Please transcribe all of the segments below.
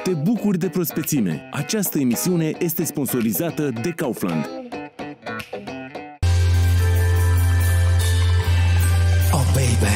Te bucuri de prospețime. Această emisiune este sponsorizată de Kaufland. Oh, baby.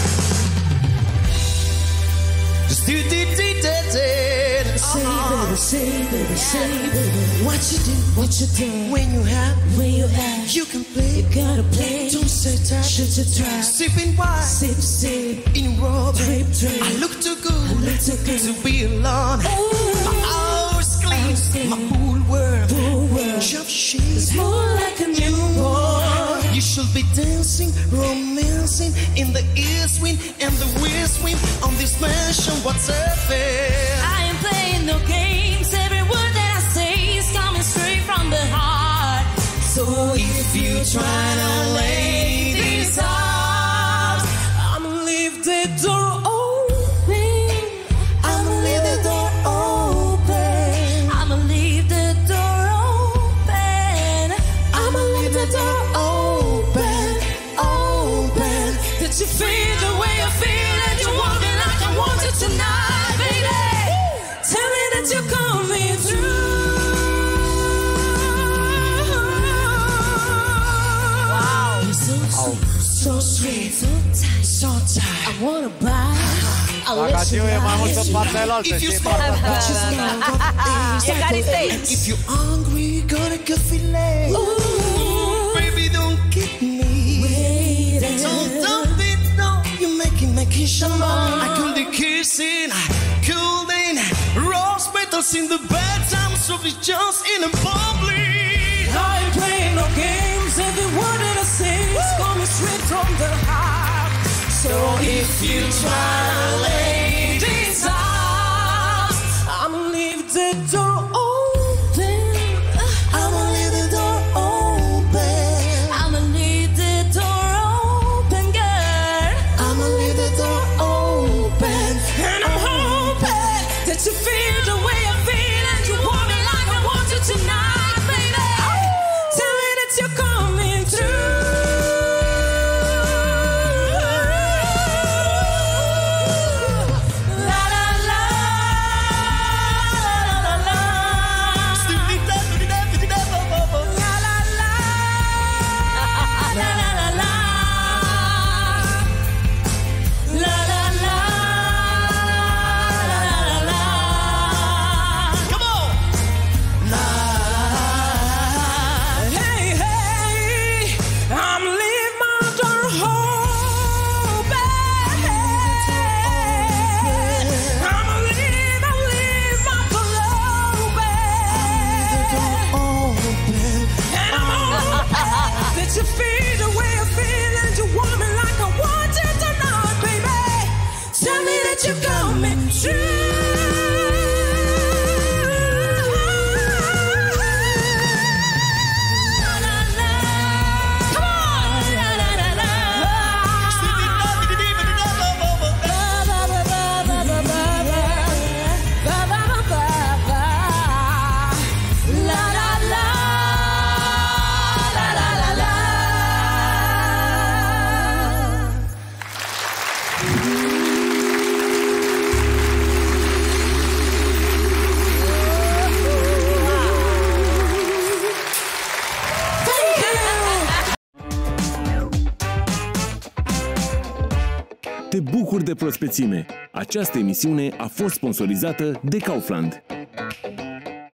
Say, baby, what you do, when you have, you can play, you gotta play, don't say that, should you try, sipping wine, sip, in robe, drip, I look too good, to be alone, my house clean, my whole world, shop sheets, more like a newborn, you should be dancing, romancing, in the east wind, and the west wind, on this mansion, what's affair? I am playing no games, every word that I say is coming straight from the heart. So if you try to lay these arms, I'ma leave the door open. I'ma leave the door open. I'ma leave the door open. I'ma leave the door open, open. Did you feel the way I feel and you want me like I want it tonight, baby? Tell me that you're coming through. Wow. You're so sweet, so sweet, so tight, so tight. I wanna buy. Dacă știu e mai mult în partea elaltă, știi? If you're hungry, gotta get filet. Ooh, baby, don't get me waiting. Don't be, no, you're making shalom. I can be kissing, cooling, rose petals in the bedtime, so we just in a public. I ain't playing no games, every word that I say is coming straight from the heart. So if you try to lay these arms, I'ma leave the door open. I'ma leave the door open. I'ma leave the door open, girl. I'ma leave the door open. And I'm hoping that you feel the way I feel and you want me like I want you tonight, baby. Tell me that you're coming through. La la la, la la la, la la la, la la la, la la la, la la la. Come on! Hey, hey, I'm leaving my door open. I'ma leave my door open. And I'm hoping that you feel the way I feel and you want me like I want you tonight, baby. Tell me that you're coming Te bucuri de prospețime. Această emisiune a fost sponsorizată de Kaufland.